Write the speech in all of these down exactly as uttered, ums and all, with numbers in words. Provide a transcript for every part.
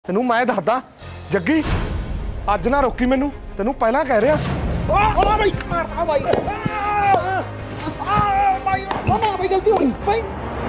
ਤੈਨੂੰ ਮੈਂ ਦੱਸਦਾ ਜੱਗੀ ਅੱਜ ਨਾ ਰੋਕੀ ਮੈਨੂੰ ਤੈਨੂੰ ਪਹਿਲਾਂ ਕਹਿ ਰਿਹਾ ਓ ਬਾਈ ਮਾਰਦਾ ਬਾਈ ਆ ਬਾਈ ਨਾ ਬਾਈ ਗਲਤੀ ਹੋ ਗਈ ਬਾਈ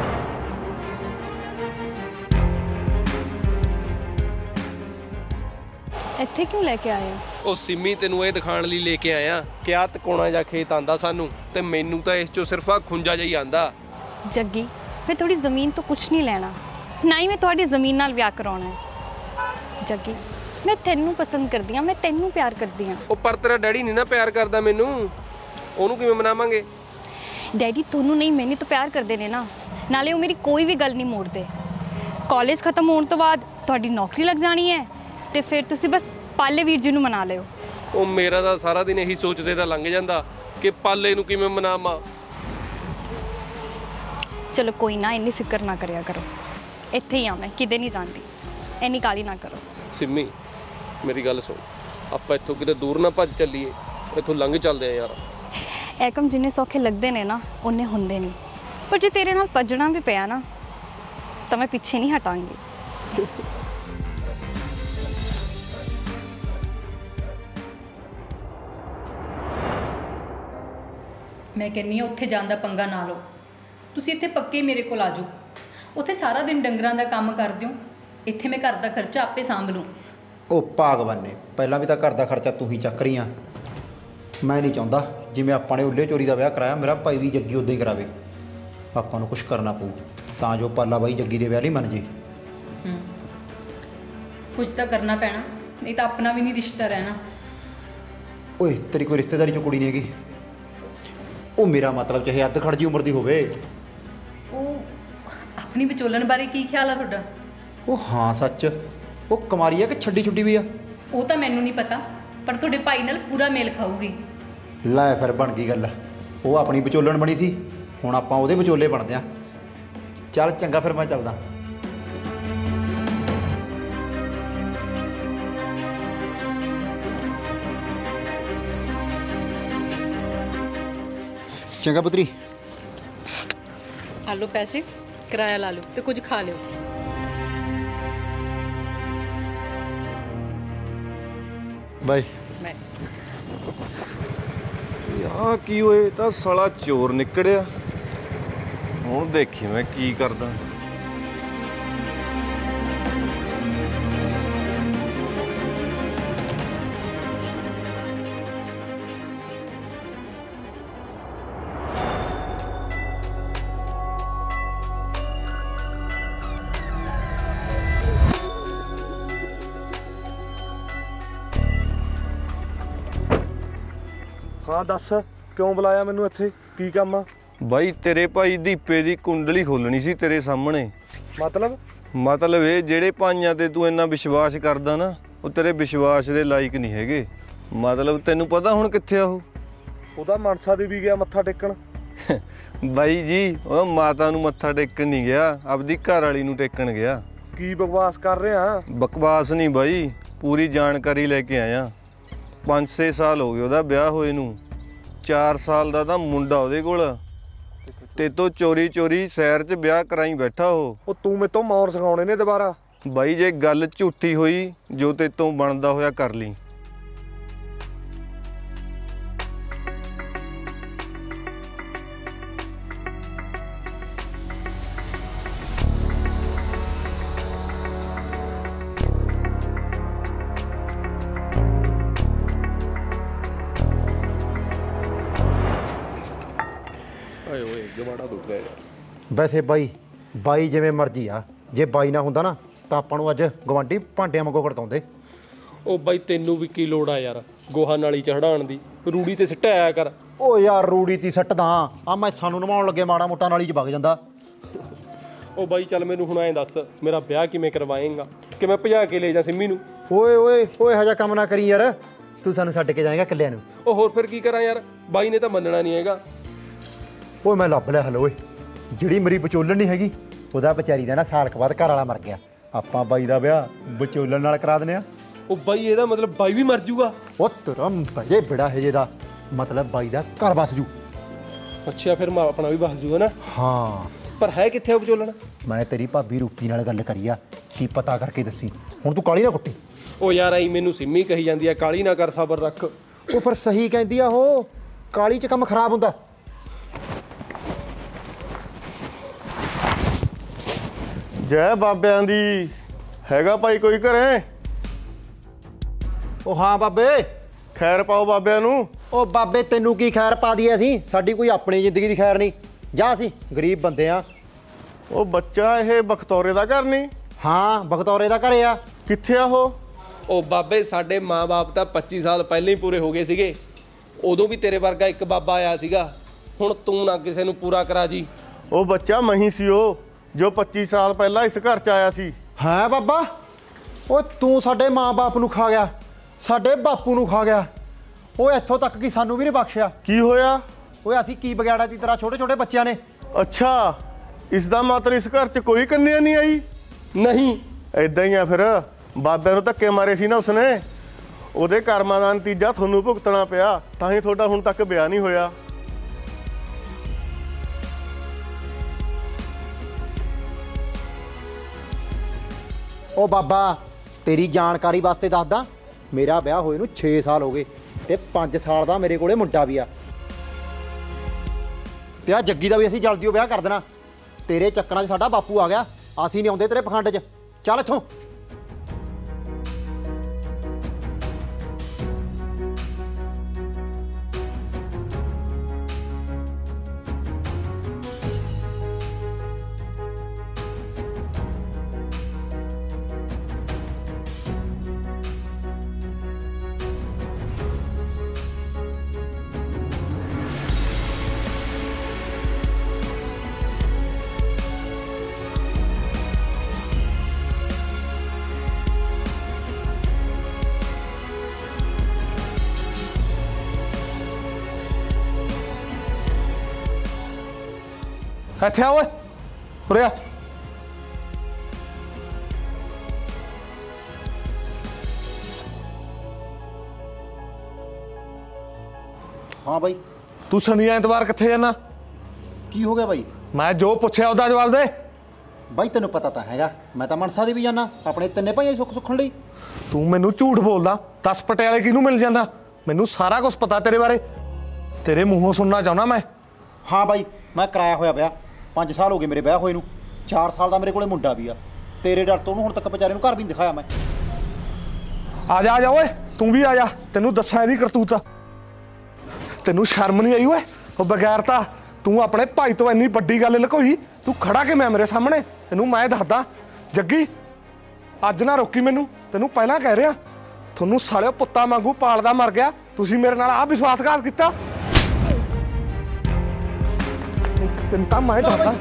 ਇੱਥੇ ਕਿਉਂ ਲੈ ਕੇ ਆਏ ਹੋ? ਉਹ ਸਿੰਮੀ ਤੈਨੂੰ ਇਹ ਦਿਖਾਣ ਲਈ ਲੈ ਕੇ ਆਇਆ ਕਿ ਆ ਤਕੋਣਾ ਜਾਂ ਖੇਤ ਆਂਦਾ ਸਾਨੂੰ ਤੇ ਮੈਨੂੰ ਤਾਂ ਇਸ ਚੋਂ ਸਿਰਫ ਆ ਖੁੰਝਾ ਜਿਹਾ ਹੀ ਆਂਦਾ। ਜੱਗੀ ਮੈਂ ਥੋੜੀ ਜ਼ਮੀਨ ਤੋਂ ਕੁਝ ਨਹੀਂ ਲੈਣਾ, ਨਾ ਹੀ ਮੈਂ ਤੁਹਾਡੀ ਜ਼ਮੀਨ ਨਾਲ ਵਿਆਹ ਕਰਾਉਣਾ ਹੈ। ਜੱਗੀ ਮੈਂ ਤੈਨੂੰ ਪਸੰਦ ਕਰਦੀ ਹਾਂ, ਮੈਂ ਤੈਨੂੰ ਪਿਆਰ ਕਰਦੀ ਹਾਂ। ਉਹ ਪਰ ਤੇਰਾ ਡੈਡੀ ਨਹੀਂ ਨਾ ਪਿਆਰ ਕਰਦਾ ਮੈਨੂੰ, ਉਹਨੂੰ ਕਿਵੇਂ ਮਨਾਵਾਂਗੇ? ਡੈਡੀ ਤੁਹਾਨੂੰ ਨਹੀਂ ਮੈਨੂੰ ਤਾਂ ਪਿਆਰ ਕਰਦੇ ਨੇ ਨਾ, ਨਾਲੇ ਉਹ ਮੇਰੀ ਕੋਈ ਵੀ ਗੱਲ ਨਹੀਂ ਮੋੜਦੇ। ਕਾਲਜ ਖਤਮ ਹੋਣ ਤੋਂ ਬਾਅਦ ਤੁਹਾਡੀ ਨੌਕਰੀ ਲੱਗ ਜਾਣੀ ਹੈ ਤੇ ਫਿਰ ਤੁਸੀਂ ਬਸ ਪਾਲੇ ਵੀਰ ਜੀ ਨੂੰ ਮਨਾ ਲਿਓ। ਉਹ ਮੇਰਾ ਤਾਂ ਸਾਰਾ ਦਿਨ ਇਹੀ ਸੋਚਦੇ ਤਾਂ ਲੰਘ ਜਾਂਦਾ ਕਿ ਪਾਲੇ ਨੂੰ ਕਿਵੇਂ ਮਨਾਵਾਂ। ਚਲੋ ਕੋਈ ਨਾ, ਇੰਨੀ ਫਿਕਰ ਨਾ ਕਰਿਆ ਕਰੋ, ਇੱਥੇ ਹੀ ਆ ਮੈਂ, ਕਿਤੇ ਨਹੀਂ ਜਾਂਦੀ, ਇੰਨੀ ਕਾਹਲੀ ਨਾ ਕਰੋ। ਸਿੰਮੀ ਮੇਰੀ ਗੱਲ ਸੁਣ, ਆਪਾਂ ਇੱਥੋਂ ਕਿਤੇ ਦੂਰ ਨਾ ਭੱਜ ਚੱਲੀਏ, ਇੱਥੋਂ ਲੰਘ ਚੱਲਦੇ ਆ ਯਾਰ। ਇਹ ਕੰਮ ਜਿੰਨੇ ਸੌਖੇ ਲੱਗਦੇ ਨੇ ਨਾ ਉਹਨੇ ਹੁੰਦੇ ਨਹੀਂ, ਪਰ ਜੇ ਤੇਰੇ ਨਾਲ ਭੱਜਣਾ ਵੀ ਪਿਆ ਨਾ ਤਾਂ ਮੈਂ ਪਿੱਛੇ ਨਹੀਂ ਹਟਾਂਗੀ। ਮੈਂ ਕਹਿੰਨੀ ਆ ਉੱਥੇ ਜਾਣ ਦਾ ਪੰਗਾ ਨਾ ਲਓ, ਤੁਸੀਂ ਇੱਥੇ ਪੱਕੇ ਮੇਰੇ ਕੋਲ ਆ ਜਾਓ। ਉੱਥੇ ਸਾਰਾ ਦਿਨ ਡੰਗਰਾਂ ਦਾ ਕੰਮ ਕਰਦੇ ਹੋ, ਇੱਥੇ ਮੈਂ ਘਰ ਦਾ ਖਰਚਾ ਆਪੇ ਸਾਂਭ ਲੂੰ। ਉਹ ਭਾਗਵਾਨ ਨੇ ਪਹਿਲਾਂ ਵੀ ਤਾਂ ਘਰ ਦਾ ਖਰਚਾ ਤੂੰ ਹੀ ਚੱਕ ਰਹੀ ਆ। ਮੈਂ ਨਹੀਂ ਚਾਹੁੰਦਾ ਜਿਵੇਂ ਆਪਾਂ ਨੇ ਉੱਲੇ ਚੋਰੀ ਦਾ ਵਿਆਹ ਕਰਾਇਆ ਮੇਰਾ ਭਾਈ ਵੀ ਜੱਗੀ ਉੱਦਾਂ ਹੀ ਕਰਾਵੇ। ਆਪਾਂ ਨੂੰ ਕੁਝ ਕਰਨਾ ਪਊ ਤਾਂ ਜੋ ਪਾਲਾ ਬਾਈ ਜੱਗੀ ਦੇ ਵਿਆਹ ਲਈ ਮੰਨ ਜੇ। ਹੂੰ ਕੁਝ ਤਾਂ ਕਰਨਾ ਪੈਣਾ, ਨਹੀਂ ਤਾਂ ਆਪਣਾ ਵੀ ਨਹੀਂ ਰਿਸ਼ਤਾ ਰਹਿਣਾ। ਓਏ ਤੇਰੀ ਕੋਈ ਰਿਸ਼ਤੇਦਾਰੀ 'ਚ ਕੁੜੀ ਨਹੀਂ ਹੈਗੀ? ਉਹ ਮੇਰਾ ਮਤਲਬ ਚਾਹੇ ਅੱਧ ਖੜ ਜੀ ਉਮਰ ਦੀ ਹੋਵੇ। ਉਹ ਆਪਣੀ ਵਿਚੋਲਣ ਬਾਰੇ ਕੀ ਖਿਆਲ ਆ ਤੁਹਾਡਾ? ਉਹ ਹਾਂ ਸੱਚ, ਉਹ ਕੁਮਾਰੀ ਆ ਕਿ ਛੱਡੀ ਛੁੱਡੀ ਵੀ ਆ? ਉਹ ਤਾਂ ਮੈਨੂੰ ਨਹੀਂ ਪਤਾ, ਪਰ ਤੁਹਾਡੇ ਭਾਈ ਨਾਲ ਪੂਰਾ ਮੇਲ ਖਾਊਗੀ। ਲੈ ਫਿਰ ਬਣ ਗਈ ਗੱਲ, ਉਹ ਆਪਣੀ ਵਿਚੋਲਣ ਬਣੀ ਸੀ, ਹੁਣ ਆਪਾਂ ਉਹਦੇ ਵਿਚੋਲੇ ਬਣਦੇ ਆ। ਚੱਲ ਚੰਗਾ ਫਿਰ ਮੈਂ ਚੱਲਦਾ। ਚੰਗਾ ਪੁੱਤਰੀ। ਆ ਲਓ ਪੈਸੇ, ਕਿਰਾਇਆ ਲਾ ਲਓ ਤੇ ਕੁਝ ਖਾ ਲਿਓ। ਬਾਈ। ਮੈਂ ਆ ਕੀ ਹੋਏ, ਤਾਂ ਸਾਲਾ ਚੋਰ ਨਿਕੜਿਆ। ਹੁਣ ਦੇਖੀ ਮੈਂ ਕੀ ਕਰਦਾ। ਹਾਂ ਦੱਸ ਕਿਉਂ ਬੁਲਾਇਆ ਮੈਨੂੰ ਇੱਥੇ, ਕੀ ਕੰਮ ਆ? ਬਾਈ ਤੇਰੇ ਭਾਈ ਦੀਪੇ ਦੀ ਕੁੰਡਲੀ ਖੋਲਣੀ ਸੀ ਤੇਰੇ ਸਾਹਮਣੇ। ਮਤਲਬ? ਮਤਲਬ ਇਹ ਜਿਹੜੇ ਭਾਈਆਂ ਤੇ ਤੂੰ ਇੰਨਾ ਵਿਸ਼ਵਾਸ ਕਰਦਾ ਨਾ, ਉਹ ਤੇਰੇ ਵਿਸ਼ਵਾਸ ਦੇ ਲਾਇਕ ਨਹੀਂ ਹੈਗੇ। ਮਤਲਬ ਤੈਨੂੰ ਪਤਾ ਹੁਣ ਕਿੱਥੇ ਆ ਉਹ? ਉਹਦਾ ਮਨਸਾ ਦੇ ਵੀ ਗਿਆ ਮੱਥਾ ਟੇਕਣ। ਬਾਈ ਜੀ ਉਹ ਮਾਤਾ ਨੂੰ ਮੱਥਾ ਟੇਕਣ ਨਹੀਂ ਗਿਆ, ਆਪਦੀ ਘਰ ਵਾਲੀ ਨੂੰ ਟੇਕਣ ਗਿਆ। ਕੀ ਬਕਵਾਸ ਕਰ ਰਿਹਾ? ਬਕਵਾਸ ਨਹੀਂ ਬਾਈ, ਪੂਰੀ ਜਾਣਕਾਰੀ ਲੈ ਕੇ ਆਇਆ। ਪੰਜ ਛੇ ਸਾਲ ਹੋ ਗਏ ਉਹਦਾ ਵਿਆਹ ਹੋਏ ਨੂੰ, ਚਾਰ ਸਾਲ ਦਾ ਤਾਂ ਮੁੰਡਾ ਉਹਦੇ ਕੋਲ, ਤੇ ਤੋਂ ਚੋਰੀ ਚੋਰੀ ਸ਼ਹਿਰ 'ਚ ਵਿਆਹ ਕਰਾਈ ਬੈਠਾ ਉਹ। ਉਹ ਤੂੰ ਮੇਰੇ ਤੋਂ ਮੌਰ ਸਿਖਾਉਣੇ ਨੇ ਦੁਬਾਰਾ? ਬਾਈ ਜੇ ਗੱਲ ਝੂਠੀ ਹੋਈ, ਜੋ ਤੇ ਤੋਂ ਬਣਦਾ ਹੋਇਆ ਕਰ ਲਈ। ਵੈਸੇ ਬਾਈ ਬਾਈ ਜਿਵੇਂ ਮਰਜ਼ੀ ਆ, ਜੇ ਬਾਈ ਨਾ ਹੁੰਦਾ ਨਾ ਤਾਂ ਆਪਾਂ ਨੂੰ ਅੱਜ ਗਵਾਂਢੀ ਭਾਂਡਿਆਂ ਵਾਂਗੂ ਖੜਕਾਉਂਦੇ। ਉਹ ਬਾਈ ਤੈਨੂੰ ਵੀ ਕੀ ਲੋੜ ਆ ਯਾਰ ਗੋਹਾ ਨਾਲੀ ਚੜਾਉਣ ਦੀ, ਰੂੜੀ ਤੇ ਸਿੱਟ ਆਇਆ ਕਰ। ਓ ਯਾਰ ਰੂੜੀ ਤੀ ਸੱਟਦਾ ਆ, ਮੈਂ ਸਾਨੂੰ ਨਵਾਉਣ ਲੱਗੇ ਮਾੜਾ ਮੋਟਾ ਨਾਲੀ 'ਚ ਵਗ ਜਾਂਦਾ। ਉਹ ਬਾਈ ਚੱਲ ਮੈਨੂੰ ਹੁਣ ਐਂ ਦੱਸ, ਮੇਰਾ ਵਿਆਹ ਕਿਵੇਂ ਕਰਵਾਏਂਗਾ? ਕਿ ਮੈਂ ਭਜਾ ਕੇ ਲੈ ਜਾ ਸਿੰਮੀ ਨੂੰ? ਓਏ ਓਏ ਓਏ ਇਹੋ ਜਿਹਾ ਕੰਮ ਨਾ ਕਰੀ ਯਾਰ, ਤੂੰ ਸਾਨੂੰ ਛੱਡ ਕੇ ਜਾਏਗਾ ਇਕੱਲਿਆਂ ਨੂੰ। ਉਹ ਹੋਰ ਫਿਰ ਕੀ ਕਰਾਂ ਯਾਰ, ਬਾਈ ਨੇ ਤਾਂ ਮੰਨਣਾ ਨਹੀਂ ਹੈਗਾ। ਓਏ ਮੈਂ ਲੱਭ ਲਿਆ। ਹਲੋ ਓਏ, ਜਿਹੜੀ ਮੇਰੀ ਵਿਚੋਲਣ ਨਹੀਂ ਹੈਗੀ, ਉਹਦਾ ਵਿਚਾਰੀ ਦਾ ਨਾ ਸਾਲ ਕੁ ਬਾਅਦ ਘਰ ਵਾਲਾ ਮਰ ਗਿਆ, ਆਪਾਂ ਬਾਈ ਦਾ ਵਿਆਹ ਵਿਚੋਲਣ ਨਾਲ ਕਰਾ ਦਿੰਦੇ ਆ। ਉਹ ਬਾਈ ਇਹਦਾ ਮਤਲਬ ਬਾਈ ਵੀ ਮਰ ਜੂਗਾ? ਉਹ ਤੁਰਮ ਭਜੇ ਬੜਾ ਹਜੇ ਦਾ ਮਤਲਬ ਬਾਈ ਦਾ ਘਰ ਬਸ ਜੂ। ਅੱਛਾ ਫਿਰ ਮਾਂ ਆਪਣਾ ਵੀ ਬਸ ਜੂਗਾ ਨਾ। ਹਾਂ ਪਰ ਹੈ ਕਿੱਥੇ ਉਹ ਵਿਚੋਲਣ? ਮੈਂ ਤੇਰੀ ਭਾਬੀ ਰੂਪੀ ਨਾਲ ਗੱਲ ਕਰੀ ਆ, ਸੱਚੀ ਪਤਾ ਕਰਕੇ ਦੱਸੀ। ਹੁਣ ਤੂੰ ਕਾਲੀ ਨਾ ਕੁੱਟੀ। ਉਹ ਯਾਰ ਆਈ ਮੈਨੂੰ ਸਿੰਮੀ ਕਹੀ ਜਾਂਦੀ ਆ ਕਾਲੀ ਨਾ ਕਰ, ਸਬਰ ਰੱਖ। ਉਹ ਫਿਰ ਸਹੀ ਕਹਿੰਦੀ ਆ ਉਹ, ਕਾਲੀ 'ਚ ਕੰਮ ਖਰਾਬ ਹੁੰਦਾ। ਜੈ ਬਾਬਿਆਂ ਦੀ। ਹੈਗਾ ਭਾਈ ਕੋਈ ਘਰੇ? ਉਹ ਹਾਂ ਬਾਬੇ। ਖੈਰ ਪਾਓ ਬਾਬਿਆਂ ਨੂੰ। ਉਹ ਬਾਬੇ ਤੈਨੂੰ ਕੀ ਖੈਰ ਪਾ ਦਈਏ ਅਸੀਂ, ਸਾਡੀ ਕੋਈ ਆਪਣੀ ਜ਼ਿੰਦਗੀ ਦੀ ਖੈਰ ਨਹੀਂ। ਜਾ ਅਸੀਂ ਗਰੀਬ ਬੰਦੇ ਆ। ਉਹ ਬੱਚਾ ਇਹ ਬਖਤੌਰੇ ਦਾ ਘਰ ਨਹੀਂ? ਹਾਂ ਬਖਤੌਰੇ ਦਾ ਘਰੇ ਆ। ਕਿੱਥੇ ਆ ਉਹ? ਉਹ ਬਾਬੇ ਸਾਡੇ ਮਾਂ-ਬਾਪ ਤਾਂ ਪੱਚੀ ਸਾਲ ਪਹਿਲਾਂ ਹੀ ਪੂਰੇ ਹੋ ਗਏ ਸੀਗੇ। ਉਦੋਂ ਵੀ ਤੇਰੇ ਵਰਗਾ ਇੱਕ ਬਾਬਾ ਆਇਆ ਸੀਗਾ। ਹੁਣ ਤੂੰ ਨਾ ਕਿਸੇ ਨੂੰ ਪੂਰਾ ਕਰਾ ਜੀ। ਉਹ ਬੱਚਾ ਮਹੀਂ ਸੀ ਉਹ ਜੋ ਪੱਚੀ ਸਾਲ ਪਹਿਲਾਂ ਇਸ ਘਰ 'ਚ ਆਇਆ ਸੀ। ਹੈ ਬਾਬਾ? ਓਏ ਤੂੰ ਸਾਡੇ ਮਾਂ-ਬਾਪ ਨੂੰ ਖਾ ਗਿਆ, ਸਾਡੇ ਬਾਪੂ ਨੂੰ ਖਾ ਗਿਆ। ਓਏ ਇੱਥੋਂ ਤੱਕ ਕਿ ਸਾਨੂੰ ਵੀ ਨਹੀਂ ਬਖਸ਼ਿਆ। ਕੀ ਹੋਇਆ? ਓਏ ਅਸੀਂ ਕੀ ਵਿਗਾੜਿਆ ਤੀ ਤੇਰਾ ਛੋਟੇ ਛੋਟੇ ਬੱਚਿਆਂ ਨੇ? ਅੱਛਾ ਇਸ ਦਾ ਮਤਲਬ ਇਸ ਘਰ 'ਚ ਕੋਈ ਕੰਨਿਆ ਨਹੀਂ ਆਈ? ਨਹੀਂ ਐਦਾਂ ਹੀ ਆ ਫਿਰ। ਬਾਬਿਆਂ ਨੂੰ ਧੱਕੇ ਮਾਰੇ ਸੀ ਨਾ ਉਸਨੇ, ਉਹਦੇ ਕਰਮਾਂ ਦਾ ਨਤੀਜਾ ਤੁਹਾਨੂੰ ਭੁਗਤਣਾ ਪਿਆ, ਤਾਂ ਹੀ ਤੁਹਾਡਾ ਹੁਣ ਤੱਕ ਵਿਆਹ ਨਹੀਂ ਹੋਇਆ। ਓ ਬਾਬਾ ਤੇਰੀ ਜਾਣਕਾਰੀ ਵਾਸਤੇ ਦੱਸਦਾ, ਮੇਰਾ ਵਿਆਹ ਹੋਏ ਨੂੰ ਛੇ ਸਾਲ ਹੋ ਗਏ ਤੇ ਪੰਜ ਸਾਲ ਦਾ ਮੇਰੇ ਕੋਲੇ ਮੁੰਡਾ ਵੀ ਆ। ਤੇ ਆ ਜੱਗੀ ਦਾ ਵੀ ਅਸੀਂ ਜਲਦੀ ਉਹ ਵਿਆਹ ਕਰ ਦੇਣਾ। ਤੇਰੇ ਚੱਕਰਾਂ 'ਚ ਸਾਡਾ ਬਾਪੂ ਆ ਗਿਆ, ਅਸੀਂ ਨਹੀਂ ਆਉਂਦੇ ਤੇਰੇ ਪਖੰਡ 'ਚ। ਚੱਲ ਇੱਥੋਂ। ਇੱਥੇ ਆ ਓਏ, ਉਰੇ ਆ। ਹਾਂ ਬਾਈ। ਤੂੰ ਸ਼ਨੀ ਐਤਵਾਰ ਕਿੱਥੇ ਜਾਣਾ? ਕੀ ਹੋ ਗਿਆ ਬਾਈ? ਮੈਂ ਜੋ ਪੁੱਛਿਆ ਉਹਦਾ ਜਵਾਬ ਦੇ। ਬਾਈ ਤੈਨੂੰ ਪਤਾ ਤਾਂ ਹੈਗਾ, ਮੈਂ ਤਾਂ ਮਨਸਾ ਦੇ ਵੀ ਜਾਣਾ ਆਪਣੇ ਤਿੰਨੇ ਭਾਈਆਂ ਸੁੱਖ ਸੁੱਖਣ ਲਈ। ਤੂੰ ਮੈਨੂੰ ਝੂਠ ਬੋਲਦਾ। ਦਸ ਪਟਿਆਲੇ ਕਿਹਨੂੰ ਮਿਲ ਜਾਂਦਾ? ਮੈਨੂੰ ਸਾਰਾ ਕੁਝ ਪਤਾ ਤੇਰੇ ਬਾਰੇ, ਤੇਰੇ ਮੂੰਹੋਂ ਸੁਣਨਾ ਚਾਹੁੰਦਾ ਮੈਂ। ਹਾਂ ਬਾਈ ਮੈਂ ਕਰਾਇਆ ਹੋਇਆ ਵਿਆਹ, ਪੰਜ ਸਾਲ ਹੋ ਗਏ ਮੇਰੇ ਵਿਆਹ ਹੋਏ ਨੂੰ। ਚਾਰ ਸਾਲ ਦਾ ਮੇਰੇ ਕੋਲੇ ਮੁੰਡਾ ਵੀ ਆ। ਤੇਰੇ ਡਰ ਤੋਂ ਉਹਨੂੰ ਹੁਣ ਤੱਕ ਵਿਚਾਰੇ ਨੂੰ ਘਰ ਵੀ ਨਹੀਂ ਦਿਖਾਇਆ ਮੈਂ। ਆ ਜਾ ਆ ਜਾ ਓਏ, ਤੂੰ ਵੀ ਆ ਜਾ, ਤੈਨੂੰ ਦੱਸਾਂ ਇਹਦੀ ਕਰਤੂਤ। ਤੈਨੂੰ ਸ਼ਰਮ ਨਹੀਂ ਆਈ ਓਏ? ਉਹ ਬਗੈਰਤਾ ਤੂੰ ਆਪਣੇ ਭਾਈ ਤੋਂ ਇੰਨੀ ਵੱਡੀ ਗੱਲ ਲੁਕੋਈ। ਤੂੰ ਖੜਾ ਕਿਵੇਂ ਮੇਰੇ ਸਾਹਮਣੇ? ਤੈਨੂੰ ਮੈਂ ਦੱਸਦਾ ਜੱਗੀ, ਅੱਜ ਨਾ ਰੋਕੀ ਮੈਨੂੰ। ਤੈਨੂੰ ਪਹਿਲਾਂ ਕਹਿ ਰਿਹਾ, ਤੁਹਾਨੂੰ ਸਾਲਿਓ ਪੁੱਤਾਂ ਵਾਂਗੂ ਪਾਲਦਾ ਮਰ ਗਿਆ। ਤੁਸੀਂ ਮੇਰੇ ਨਾਲ ਆਹ ਵਿਸ਼ਵਾਸਘਾਤ ਕੀਤਾ। ਤੈਨੂੰ ਤਾਂ ਮੈਂ ਦੱਸਦਾ।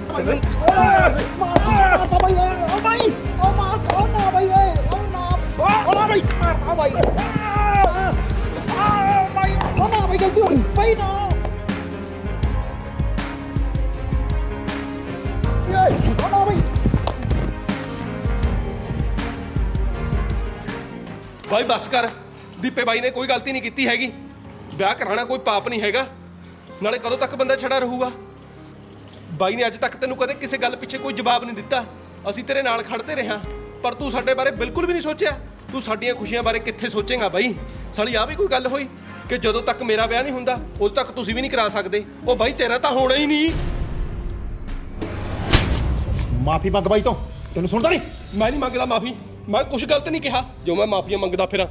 ਬਾਈ ਬਸ ਕਰ। ਦੀਪੇ ਬਾਈ ਨੇ ਕੋਈ ਗਲਤੀ ਨਹੀਂ ਕੀਤੀ ਹੈਗੀ। ਵਿਆਹ ਕਰਾਉਣਾ ਕੋਈ ਪਾਪ ਨਹੀਂ ਹੈਗਾ। ਨਾਲੇ ਕਦੋਂ ਤੱਕ ਬੰਦਾ ਛੜਾ ਰਹੂਗਾ? ਬਾਈ ਨੇ ਅੱਜ ਤੱਕ ਤੈਨੂੰ ਕਦੇ ਕਿਸੇ ਗੱਲ ਪਿੱਛੇ ਕੋਈ ਜਵਾਬ ਨਹੀਂ ਦਿੱਤਾ। ਅਸੀਂ ਤੇਰੇ ਨਾਲ ਖੜਦੇ ਰਹੇ ਹਾਂ, ਪਰ ਤੂੰ ਸਾਡੇ ਬਾਰੇ ਬਿਲਕੁਲ ਵੀ ਨਹੀਂ ਸੋਚਿਆ। ਤੂੰ ਸਾਡੀਆਂ ਖੁਸ਼ੀਆਂ ਬਾਰੇ ਕਿੱਥੇ ਸੋਚੇਂਗਾ ਬਾਈ? ਸਾਲੀ ਆ ਵੀ ਕੋਈ ਗੱਲ ਹੋਈ ਕਿ ਜਦੋਂ ਤੱਕ ਮੇਰਾ ਵਿਆਹ ਨਹੀਂ ਹੁੰਦਾ ਉਦੋਂ ਤੱਕ ਤੁਸੀਂ ਵੀ ਨਹੀਂ ਕਰਾ ਸਕਦੇ? ਉਹ ਬਾਈ ਤੇਰਾ ਤਾਂ ਹੋਣਾ ਹੀ ਨਹੀਂ। ਮਾਫੀ ਮੰਗ ਬਾਈ ਤੋਂ, ਤੈਨੂੰ ਸੁਣਦਾ ਨਹੀਂ? ਮੈਂ ਨਹੀਂ ਮੰਗਦਾ ਮਾਫੀ। ਮੈਂ ਕੁਝ ਗਲਤ ਨਹੀਂ ਕਿਹਾ ਜੋ ਮੈਂ ਮਾਫੀਆਂ ਮੰਗਦਾ ਫਿਰਾਂ।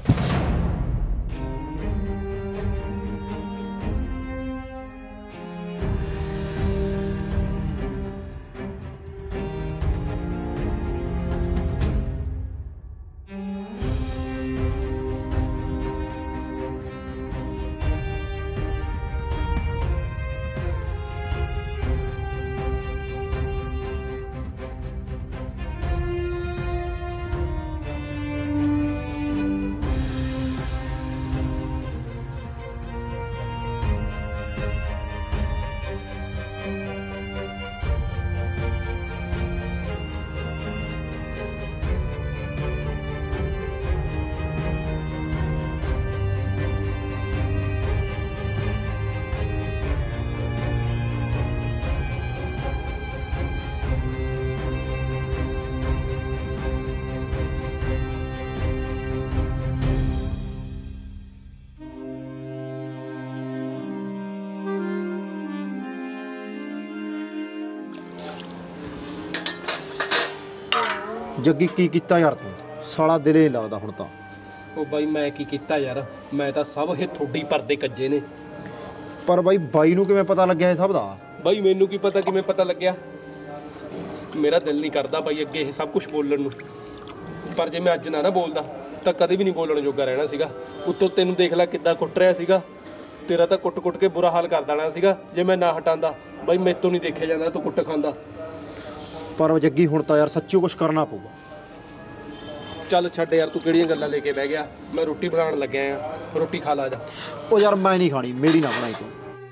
ਜੱਗੀ ਕੀ ਕੀਤਾ ਯਾਰ ਤੂੰ? ਸਾਲਾ ਦਿਲੇ ਨਹੀਂ ਲੱਗਦਾ ਹੁਣ ਤਾਂ। ਉਹ ਬਾਈ ਮੈਂ ਕੀ ਕੀਤਾ ਯਾਰ, ਮੈਂ ਤਾਂ ਸਭ ਇਹ ਥੋੜੀ ਪਰਦੇ ਕੱਜੇ ਨੇ। ਪਰ ਬਾਈ ਬਾਈ ਨੂੰ ਕਿਵੇਂ ਪਤਾ ਲੱਗਿਆ ਇਹ ਸਭ ਦਾ? ਬਾਈ ਮੈਨੂੰ ਕੀ ਪਤਾ ਕਿਵੇਂ ਪਤਾ ਲੱਗਿਆ, ਮੇਰਾ ਦਿਲ ਨਹੀਂ ਕਰਦਾ ਬਾਈ ਅੱਗੇ ਇਹ ਸਭ ਕੁਝ ਬੋਲਣ ਨੂੰ। ਪਰ ਜੇ ਮੈਂ ਅੱਜ ਨਾ ਨਾ ਬੋਲਦਾ ਤਾਂ ਕਦੇ ਵੀ ਨਹੀਂ ਬੋਲਣ ਜੋਗਾ ਰਹਿਣਾ ਸੀਗਾ। ਉੱਤੋਂ ਤੈਨੂੰ ਦੇਖ ਲੈ ਕਿੱਦਾਂ ਕੁੱਟ ਰਿਹਾ ਸੀਗਾ, ਤੇਰਾ ਤਾਂ ਕੁੱਟ-ਕੁੱਟ ਕੇ ਬੁਰਾ ਹਾਲ ਕਰ ਦੇਣਾ ਸੀਗਾ ਜੇ ਮੈਂ ਨਾ ਹਟਾਂਦਾ। ਬਾਈ ਮੇਰੇ ਤੋਂ ਨਹੀਂ ਦੇਖਿਆ ਜਾਂਦਾ ਤੂੰ ਕੁੱਟ ਖਾਂਦਾ। ਪਰ ਜੱਗੀ ਹੁਣ ਤਾਂ ਯਾਰ ਸੱਚੀ ਕੁਝ ਕਰਨਾ ਪਊਗਾ। ਚੱਲ ਛੱਡ ਯਾਰ, ਤੂੰ ਕਿਹੜੀਆਂ ਗੱਲਾਂ ਲੈ ਕੇ ਬਹਿ ਗਿਆ। ਮੈਂ ਰੋਟੀ ਬਣਾਉਣ ਲੱਗਿਆ ਆ, ਰੋਟੀ ਖਾ ਲਾ ਜਾ। ਉਹ ਯਾਰ ਮੈਂ ਨਹੀਂ ਖਾਣੀ, ਮੇਰੀ ਨਾ ਬਣਾਈ ਤੂੰ।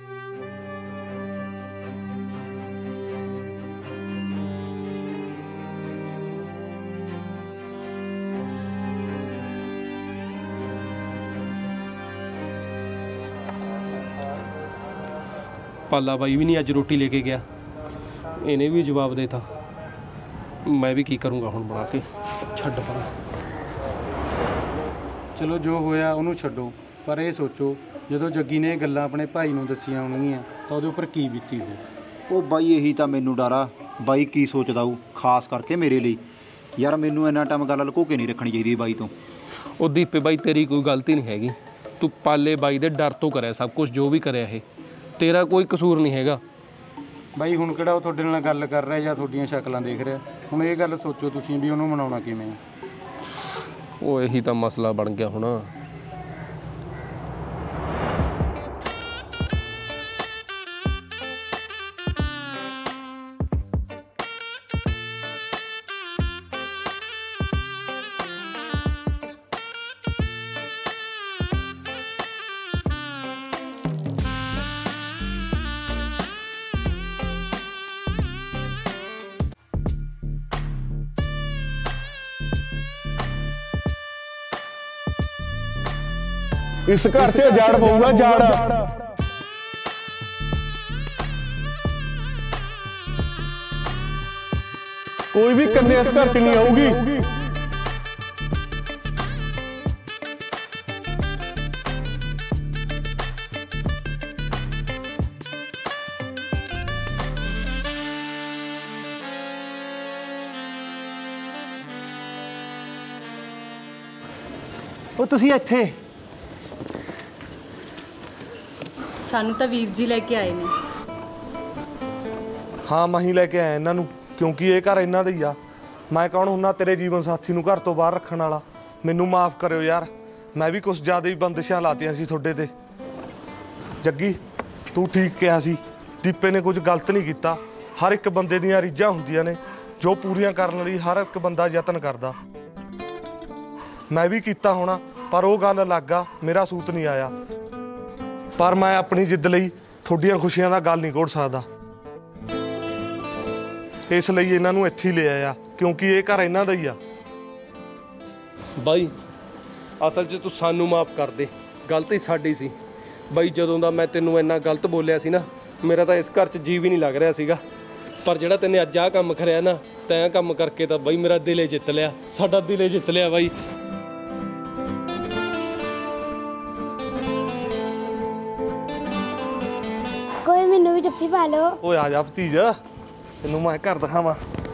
ਪਾਲਾ ਬਾਈ ਵੀ ਨਹੀਂ ਅੱਜ ਰੋਟੀ ਲੈ ਕੇ ਗਿਆ, ਇਹਨੇ ਵੀ ਜਵਾਬ ਦੇਤਾ। ਮੈਂ ਵੀ ਕੀ ਕਰੂੰਗਾ ਹੁਣ ਬਣਾ ਕੇ, ਛੱਡ ਪਰਾਂ। ਚਲੋ ਜੋ ਹੋਇਆ ਉਹਨੂੰ ਛੱਡੋ, ਪਰ ਇਹ ਸੋਚੋ ਜਦੋਂ ਜੱਗੀ ਨੇ ਇਹ ਗੱਲਾਂ ਆਪਣੇ ਭਾਈ ਨੂੰ ਦੱਸੀਆਂ ਹੋਣਗੀਆਂ ਤਾਂ ਉਹਦੇ ਉੱਪਰ ਕੀ ਬੀਤੀ ਹੋ। ਉਹ ਬਾਈ ਇਹੀ ਤਾਂ ਮੈਨੂੰ ਡਰ ਆ, ਬਾਈ ਕੀ ਸੋਚਦਾ ਹੋਊ, ਖਾਸ ਕਰਕੇ ਮੇਰੇ ਲਈ। ਯਾਰ ਮੈਨੂੰ ਇੰਨਾ ਟਾਈਮ ਗੱਲ ਲੁਕੋ ਕੇ ਨਹੀਂ ਰੱਖਣੀ ਚਾਹੀਦੀ ਬਾਈ ਤੋਂ। ਉਹ ਦੀਪੇ ਬਾਈ ਤੇਰੀ ਕੋਈ ਗਲਤੀ ਨਹੀਂ ਹੈਗੀ, ਤੂੰ ਪਾਲੇ ਬਾਈ ਦੇ ਡਰ ਤੋਂ ਕਰਿਆ ਸਭ ਕੁਝ ਜੋ ਵੀ ਕਰਿਆ, ਇਹ ਤੇਰਾ ਕੋਈ ਕਸੂਰ ਨਹੀਂ ਹੈਗਾ। ਬਾਈ ਹੁਣ ਕਿਹੜਾ ਉਹ ਤੁਹਾਡੇ ਨਾਲ ਗੱਲ ਕਰ ਰਿਹਾ ਜਾਂ ਤੁਹਾਡੀਆਂ ਸ਼ਕਲਾਂ ਦੇਖ ਰਿਹਾ। ਹੁਣ ਇਹ ਗੱਲ ਸੋਚੋ ਤੁਸੀਂ ਵੀ ਉਹਨੂੰ ਮਨਾਉਣਾ ਕਿਵੇਂ। ਉਹ ਇਹੀ ਤਾਂ ਮਸਲਾ ਬਣ ਗਿਆ ਹੁਣ। ਇਸ ਘਰ 'ਚ ਜਾੜ ਪਊਗਾ, ਜਾੜ। ਕੋਈ ਵੀ ਕੰਨਿਆ ਇਸ ਘਰ 'ਚ ਨਹੀਂ ਆਊਗੀ। ਉਹ ਤੁਸੀਂ ਇੱਥੇ? ਸਾਨੂੰ ਤਾਂ ਵੀਰ ਜੀ ਲੈ ਕੇ ਆਏ ਨੇ। ਹਾਂ ਮੈਂ ਹੀ ਲੈ ਕੇ ਆਇਆ ਇਹਨਾਂ ਨੂੰ, ਕਿਉਂਕਿ ਇਹ ਘਰ ਇਹਨਾਂ ਦਾ ਹੀ ਆ। ਮੈਂ ਕੌਣ ਹੁੰਨਾ ਤੇਰੇ ਜੀਵਨ ਸਾਥੀ ਨੂੰ ਘਰ ਤੋਂ ਬਾਹਰ ਰੱਖਣ ਵਾਲਾ? ਮੈਨੂੰ ਮਾਫ ਕਰਿਓ ਯਾਰ, ਮੈਂ ਵੀ ਕੁਝ ਜ਼ਿਆਦਾ ਹੀ ਬੰਦਿਸ਼ਾਂ ਲਾਤੀਆਂ ਸੀ ਤੁਹਾਡੇ ਤੇ। ਜੱਗੀ ਤੂੰ ਠੀਕ ਕਿਹਾ ਸੀ, ਦੀਪੇ ਨੇ ਕੁਝ ਗਲਤ ਨਹੀਂ ਕੀਤਾ। ਹਰ ਇੱਕ ਬੰਦੇ ਦੀਆਂ ਰੀਝਾਂ ਹੁੰਦੀਆਂ ਨੇ ਜੋ ਪੂਰੀਆਂ ਕਰਨ ਲਈ ਹਰ ਇੱਕ ਬੰਦਾ ਯਤਨ ਕਰਦਾ। ਮੈਂ ਵੀ ਕੀਤਾ ਹੋਣਾ, ਪਰ ਉਹ ਗੱਲ ਅਲੱਗ ਆ, ਮੇਰਾ ਸੂਤ ਨਹੀਂ ਆਇਆ। ਪਰ ਮੈਂ ਆਪਣੀ ਜਿੱਦ ਲਈ ਤੁਹਾਡੀਆਂ ਖੁਸ਼ੀਆਂ ਦਾ ਗੱਲ ਨਹੀਂ ਘੋੜ ਸਕਦਾ। ਇਸ ਲਈ ਇਹਨਾਂ ਨੂੰ ਇੱਥੇ ਹੀ ਲੈ ਆਇਆ, ਕਿਉਂਕਿ ਇਹ ਘਰ ਇਹਨਾਂ ਦਾ ਹੀ ਆ। ਬਾਈ ਅਸਲ 'ਚ ਤੂੰ ਸਾਨੂੰ ਮਾਫ ਕਰ ਦੇ, ਗਲਤੀ ਸਾਡੀ ਸੀ। ਬਾਈ ਜਦੋਂ ਦਾ ਮੈਂ ਤੈਨੂੰ ਇੰਨਾ ਗਲਤ ਬੋਲਿਆ ਸੀ ਨਾ, ਮੇਰਾ ਤਾਂ ਇਸ ਘਰ ਚ ਜੀ ਵੀ ਨਹੀਂ ਲੱਗ ਰਿਹਾ ਸੀਗਾ। ਪਰ ਜਿਹੜਾ ਤੈਨੇ ਅੱਜ ਆਹ ਕੰਮ ਕਰਿਆ ਨਾ, ਤੈਂ ਕੰਮ ਕਰਕੇ ਤਾਂ ਬਾਈ ਮੇਰਾ ਦਿਲੇ ਜਿੱਤ ਲਿਆ, ਸਾਡਾ ਦਿਲੇ ਜਿੱਤ ਲਿਆ ਬਾਈ। ਕੋਈ ਮੈਨੂੰ ਵੀ ਜੱਫੀ ਪਾ ਲਓ। ਓਏ ਆ ਜਾ ਭਤੀਜ, ਤੈਨੂੰ ਮੈਂ ਘਰ ਦਿਖਾਵਾਂ।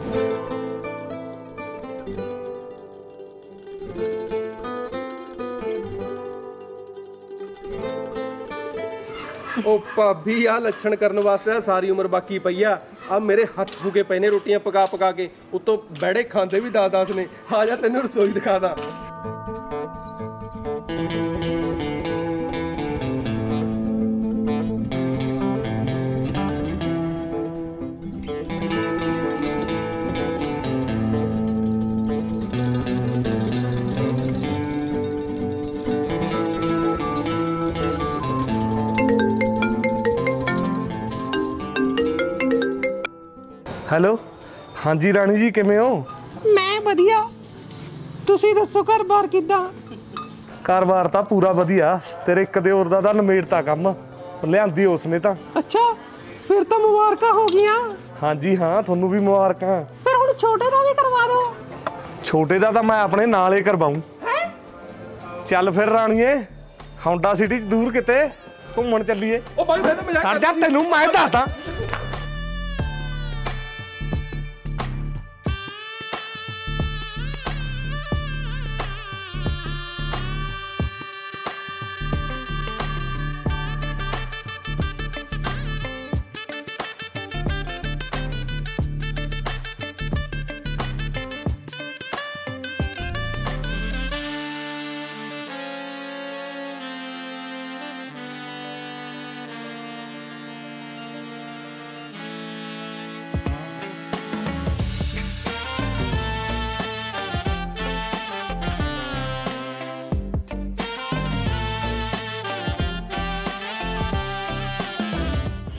ਉਹ ਭਾਬੀ ਆ ਲੱਛਣ ਕਰਨ ਵਾਸਤੇ ਸਾਰੀ ਉਮਰ ਬਾਕੀ ਪਈ ਆ। ਆ ਮੇਰੇ ਹੱਥ ਫੂਕੇ ਪਏ ਨੇ ਰੋਟੀਆਂ ਪਕਾ ਪਕਾ ਕੇ, ਉੱਤੋਂ ਬੈੜੇ ਖਾਂਦੇ ਵੀ ਦਸ ਦਸ ਨੇ। ਆ ਜਾ ਤੈਨੂੰ ਰਸੋਈ ਦਿਖਾ ਦਾਂ। ਹੈਲੋ, ਹਾਂਜੀ ਰਾਣੀ ਜੀ, ਕਿਵੇਂ ਹੋ? ਮੈਂ ਵਧੀਆ, ਤੁਸੀਂ ਦੱਸੋ ਘਰ-ਬਾਰ ਕਿੱਦਾਂ? ਘਰ-ਬਾਰ ਤਾਂ ਪੂਰਾ ਵਧੀਆ। ਤੇਰੇ ਇੱਕ ਦਿਓਰ ਦਾ ਤਾਂ ਨਿਮੇੜਤਾ ਕੰਮ, ਲਿਆਂਦੀ ਉਸਨੇ ਤਾਂ। ਅੱਛਾ, ਫਿਰ ਤਾਂ ਮੁਬਾਰਕਾਂ ਹੋ ਗਈਆਂ। ਹਾਂਜੀ ਹਾਂ, ਤੁਹਾਨੂੰ ਵੀ ਮੁਬਾਰਕਾਂ। ਫਿਰ ਹੁਣ ਛੋਟੇ ਦਾ ਵੀ ਕਰਵਾ ਦਿਓ। ਛੋਟੇ ਦਾ ਤਾਂ ਮੈਂ ਆਪਣੇ ਨਾਲ ਹੀ ਕਰਵਾਉਂ। ਚੱਲ ਫਿਰ ਰਾਣੀਏ, ਹੌਂਡਾ ਸਿਟੀ ਦੂਰ ਕਿਤੇ ਘੁੰਮਣ ਚੱਲੀਏ। ਉਹ ਬਾਈ ਮੈਂ ਤਾਂ ਮਜ਼ਾਕ ਕਰਦਾ, ਤੈਨੂੰ ਮੈਂ ਦੱਸਦਾ।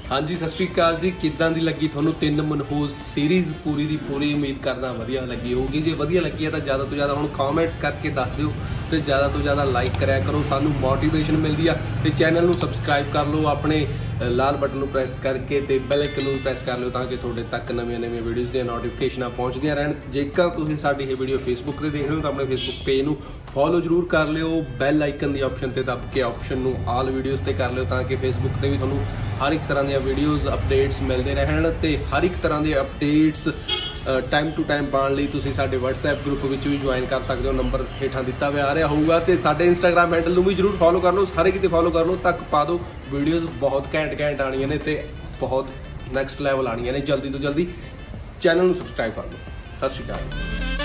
हाँ जी सत श्री अकाल जी, किदां दी लगी तुहानूं तीन मनहूस सीरीज़ पूरी दी पूरी? उम्मीद करदा वधिया लगी होगी। जे वधिया लगी है तो ज़्यादा तो ज़्यादा हुण कॉमेंट्स करके दस दिओ ते ज़्यादा तो ज़्यादा लाइक करया करो, सानूं मोटिवेशन मिलदी आ। ते चैनल नूं सबसक्राइब कर लो, अपने लाल बटन नूं प्रेस करके ते बैल आइकन नूं प्रेस कर लो ताकि तुहाडे तक नवीं नवीं वीडियोज़ ਦੀਆਂ नोटिफिकेशनां पहुँचदियां रहण। जेकर तुसीं साडी ਇਹ ਵੀਡੀਓ फेसबुक ਤੇ देख रहे हो तो अपने फेसबुक पेज ਨੂੰ फॉलो जरूर कर लिओ। बैल आइकन ਦੀ ਆਪਸ਼ਨ ਤੇ दब के ਆਪਸ਼ਨ ਨੂੰ ਆਲ ਵੀਡੀਓਜ਼ ਤੇ ਕਰ ਲਿਓ ਤਾਂ ਕਿ फेसबुक ਤੇ ਵੀ ਤੁਹਾਨੂੰ हर एक तरह ਦੀਆਂ ਵੀਡੀਓਜ਼ ਅਪਡੇਟਸ ਮਿਲਦੇ ਰਹਿਣ ਤੇ ਹਰ ਇੱਕ ਤਰ੍ਹਾਂ ਦੇ ਅਪਡੇਟਸ टाइम टू टाइम पाने ਲਈ ਤੁਸੀਂ ਸਾਡੇ WhatsApp ਗਰੁੱਪ ਵਿੱਚ ਵੀ ਜੁਆਇਨ ਕਰ ਸਕਦੇ ਹੋ। ਨੰਬਰ ਹੇਠਾਂ ਦਿੱਤਾ ਹੋਇਆ ਆ ਰਿਹਾ ਹੋਊਗਾ ਤੇ ਸਾਡੇ Instagram ਹੈਂਡਲ ਨੂੰ ਵੀ ਜਰੂਰ ਫੋਲੋ ਕਰ ਲਓ, ਸਾਰੇ ਕਿਤੇ ਫੋਲੋ ਕਰ ਲਓ, ਤੱਕ ਪਾ ਦਿਓ। ਵੀਡੀਓਜ਼ ਬਹੁਤ ਘੈਂਟ ਘੈਂਟ ਆਣੀਆਂ ਨੇ ਤੇ ਬਹੁਤ ਨੈਕਸਟ ਲੈਵਲ ਆਣੀਆਂ ਨੇ। ਜਲਦੀ ਤੋਂ ਜਲਦੀ ਚੈਨਲ ਨੂੰ ਸਬਸਕ੍ਰਾਈਬ ਕਰ ਲਓ। ਸਤਿ ਸ਼੍ਰੀ ਅਕਾਲ।